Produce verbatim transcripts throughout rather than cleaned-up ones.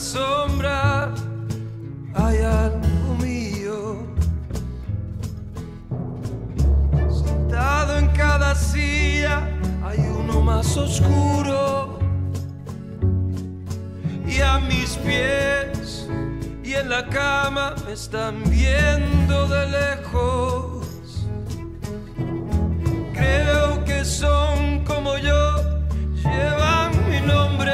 sombra hay algo mío. Sentado en cada silla hay uno más oscuro. Y a mis pies y en la cama me están viendo de lejos. Creo que son como yo, llevan mi nombre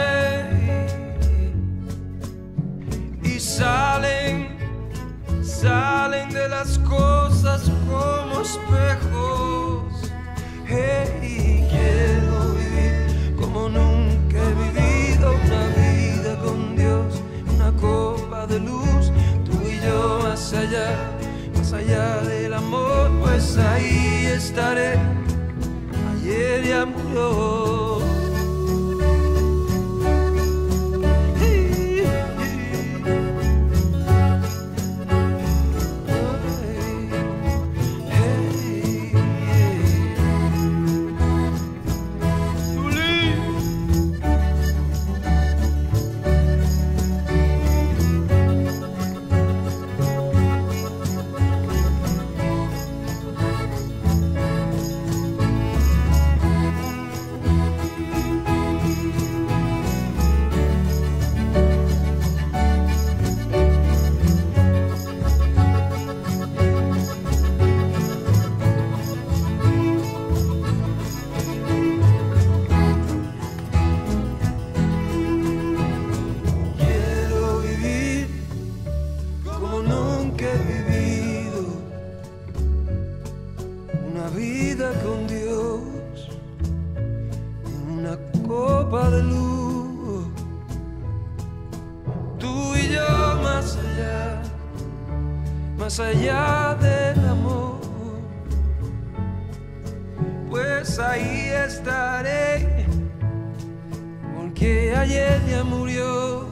y salen, salen de las cosas como espejos. Hey, quiero vivir como nunca he vivido, una vida con Dios, una copa de luz, tú y yo más allá, más allá del amor, pues ahí estaré. Ayer ya murió. Una vida con Dios, una copa de luz, tú y yo más allá, más allá del amor, pues ahí estaré, porque ayer ya murió.